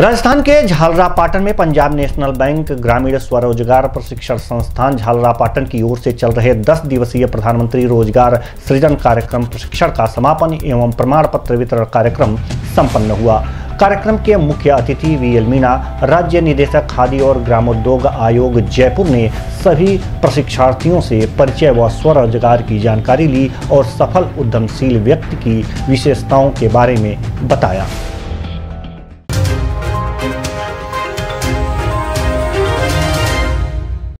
राजस्थान के झालरापाटन में Punjab national bank ग्रामीण स्वरोजगार प्रशिक्षण संस्थान झालरापाटन की ओर से चल रहे 10 दिवसीय प्रधानमंत्री रोजगार सृजन कार्यक्रम प्रशिक्षण का समापन एवं प्रमाण पत्र वितरण कार्यक्रम संपन्न हुआ। कार्यक्रम के मुख्य अतिथि वीएल मीणा, राज्य निदेशक खादी और ग्रामोद्योग आयोग जयपुर ने सभी प्रशिक्षार्थियों से परिचय व स्वरोजगार की जानकारी ली और सफल उद्यमशील व्यक्ति की विशेषताओं के बारे में बताया।